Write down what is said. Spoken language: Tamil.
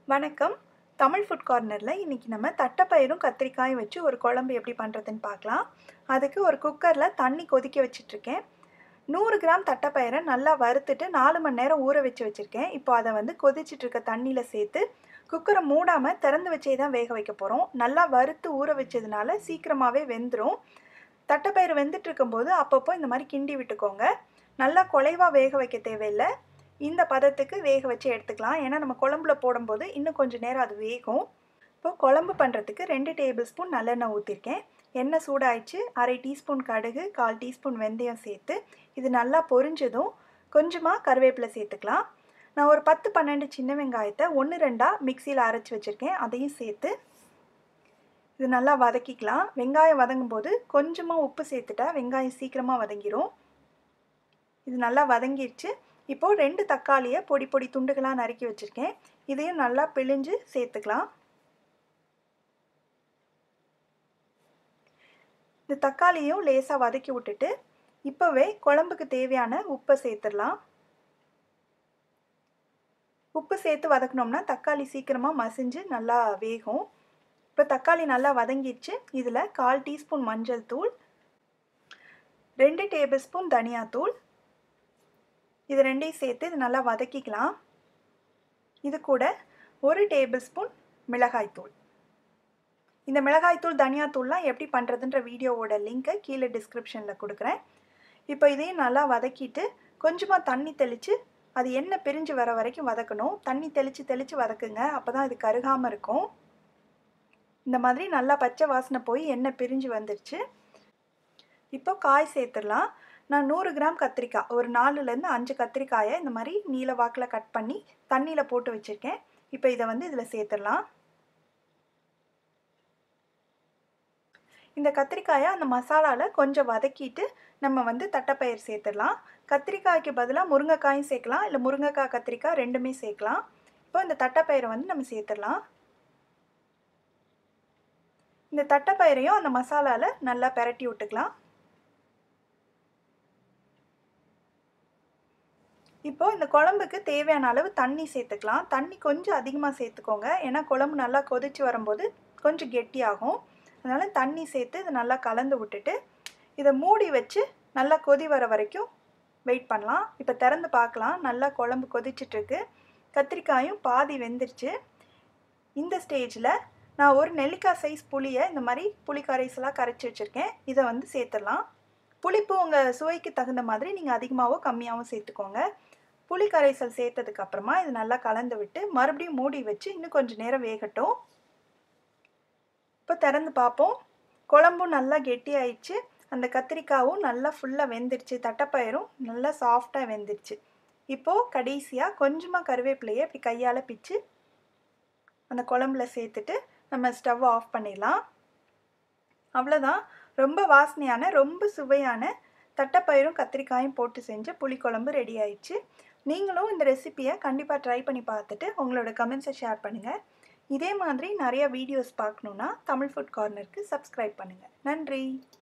வணக்கம். தமிழ் ஃபுட் கார்னர்ல இன்னைக்கு நம்ம தட்டைப்பயிரும் கத்திரிக்காயும் வச்சு ஒரு குழம்பு எப்படி பண்ணுறதுன்னு பார்க்கலாம். அதுக்கு ஒரு குக்கரில் தண்ணி கொதிக்க வச்சிட்ருக்கேன். 100 கிராம் தட்டைப்பயிரை நல்லா வறுத்துட்டு 4 மணி நேரம் ஊற வச்சுருக்கேன். இப்போ அதை வந்து கொதிச்சிட்ருக்க தண்ணியில் சேர்த்து குக்கரை மூடாமல் திறந்து வச்சே தான் வேக வைக்க போகிறோம். நல்லா வறுத்து ஊற வச்சதுனால சீக்கிரமாகவே வெந்துடும். தட்டைப்பயிறு வெந்துட்டு இருக்கும்போது அப்பப்போ இந்த மாதிரி கிண்டி விட்டுக்கோங்க. நல்லா குலைவாக வேக வைக்க தேவையில்லை. இந்த பதத்துக்கு வேக வச்சு எடுத்துக்கலாம். ஏன்னா நம்ம குழம்புல போடும்போது இன்னும் கொஞ்சம் நேரம் அது வேகும். இப்போ குழம்பு பண்ணுறதுக்கு 2 டேபிள் ஸ்பூன் நல்லெண்ணெய் ஊற்றிருக்கேன். எண்ணெய் சூடாயிடுச்சு. அரை டீஸ்பூன் கடுகு, 1/4 டீஸ்பூன் வெந்தயம் சேர்த்து இது நல்லா பொரிஞ்சதும் கொஞ்சமாக கருவேப்பிலை சேர்த்துக்கலாம். நான் ஒரு 10-12 சின்ன வெங்காயத்தை 1-2 மிக்சியில் அரைச்சி வச்சுருக்கேன். அதையும் சேர்த்து இது நல்லா வதக்கிக்கலாம். வெங்காயம் வதங்கும் போது கொஞ்சமாக உப்பு சேர்த்துட்டா வெங்காயம் சீக்கிரமாக வதங்கிடும். இது நல்லா வதங்கிடுச்சு. இப்போது 2 தக்காளியை பொடி பொடி துண்டுகளாக நறுக்கி வச்சுருக்கேன். இதையும் நல்லா பிழிஞ்சு சேர்த்துக்கலாம். இந்த தக்காளியும் லேசாக வதக்கி விட்டுட்டு இப்போவே குழம்புக்கு தேவையான உப்பை சேர்த்துடலாம். உப்பு சேர்த்து வதக்கினோம்னா தக்காளி சீக்கிரமாக மசிஞ்சு நல்லா வேகும். இப்போ தக்காளி நல்லா வதங்கிடுச்சு. இதில் 1/4 டீஸ்பூன் மஞ்சள் தூள், 2 டேபிள் ஸ்பூன் தனியாத்தூள், இது ரெண்டையும் சேர்த்து இது நல்லா வதக்கிக்கலாம். இது கூட 1 டேபிள் ஸ்பூன் மிளகாய்த்தூள். இந்த மிளகாய்த்தூள் தனியாத்தூள்லாம் எப்படி பண்ணுறதுன்ற வீடியோவோட லிங்க்கை கீழே டிஸ்கிரிப்ஷனில் கொடுக்குறேன். இப்போ இதையும் நல்லா வதக்கிட்டு கொஞ்சமாக தண்ணி தெளித்து அது எண்ணெய் பிரிஞ்சு வர வரைக்கும் வதக்கணும். தண்ணி தெளித்து வதக்குங்க. அப்போ தான் இது கருகாமல் இருக்கும். இந்த மாதிரி நல்லா பச்சை வாசனை போய் எண்ணெய் பிரிஞ்சு வந்துடுச்சு. இப்போ காய் சேர்த்துடலாம். நான் 100 கிராம் கத்திரிக்காய், ஒரு 4-5 கத்திரிக்காயை இந்த மாதிரி நீல வாக்கில் கட் பண்ணி தண்ணியில் போட்டு வச்சுருக்கேன். இப்போ இதை வந்து இதில் சேர்த்துடலாம். இந்த கத்திரிக்காயை அந்த மசாலாவில் கொஞ்சம் வதக்கிட்டு நம்ம வந்து தட்டைப்பயிர் சேர்த்துடலாம். கத்திரிக்காய்க்கு பதிலாக முருங்கைக்காயும் சேர்க்கலாம், இல்லை முருங்கைக்காய் கத்திரிக்காய் ரெண்டுமே சேர்க்கலாம். இப்போ இந்த தட்டைப்பயிரை வந்து நம்ம சேர்த்துடலாம். இந்த தட்டைப்பயிரையும் அந்த மசாலாவில் நல்லா பெரட்டி விட்டுக்கலாம். இப்போது இந்த குழம்புக்கு தேவையான அளவு தண்ணி சேர்த்துக்கலாம். தண்ணி கொஞ்சம் அதிகமாக சேர்த்துக்கோங்க. ஏன்னா குழம்பு நல்லா கொதித்து வரும்போது கொஞ்சம் கெட்டியாகும். அதனால் தண்ணி சேர்த்து இதை நல்லா கலந்து விட்டுட்டு இதை மூடி வச்சு நல்லா கொதி வர வரைக்கும் வெயிட் பண்ணலாம். இப்போ திறந்து பார்க்கலாம். நல்லா குழம்பு கொதிச்சிட்ருக்கு. கத்திரிக்காயும் பாதி வெந்துருச்சு. இந்த ஸ்டேஜில் நான் ஒரு நெல்லிக்காய் சைஸ் புளியை இந்த மாதிரி புளி கரைசலாக கரைச்சி வச்சுருக்கேன். இதை வந்து சேர்த்துடலாம். புளிப்பு உங்கள் சுவைக்கு தகுந்த மாதிரி நீங்கள் அதிகமாகவோ கம்மியாகவும் சேர்த்துக்கோங்க. புளி கரைசல் சேர்த்ததுக்கு அப்புறமா இது நல்லா கலந்து விட்டு மறுபடியும் மூடி வச்சு இன்னும் கொஞ்சம் நேரம் வேகட்டும். இப்போ திறந்து பார்ப்போம். குழம்பும் நல்லா கெட்டி ஆயிடுச்சு. அந்த கத்திரிக்காயும் நல்லா ஃபுல்லாக வெந்துடுச்சு. தட்டைப்பயிரும் நல்லா சாஃப்டாக வெந்துடுச்சு. இப்போது கடைசியாக கொஞ்சமாக கருவேப்பிலையை இப்படி கையால் பிச்சு அந்த குழம்புல சேர்த்துட்டு நம்ம ஸ்டவ் ஆஃப் பண்ணிடலாம். அவ்வளோதான். ரொம்ப வாசனையான ரொம்ப சுவையான தட்டைப்பயிரும் கத்திரிக்காயும் போட்டு செஞ்ச புளிக்குழம்பு ரெடி ஆயிடுச்சு. நீங்களும் இந்த ரெசிபியை கண்டிப்பாக ட்ரை பண்ணி பார்த்துட்டு உங்களோட கமெண்ட்ஸை ஷேர் பண்ணுங்கள். இதே மாதிரி நிறைய வீடியோஸ் பார்க்கணுன்னா தமிழ் ஃபுட் கார்னருக்கு சப்ஸ்கிரைப் பண்ணுங்கள். நன்றி.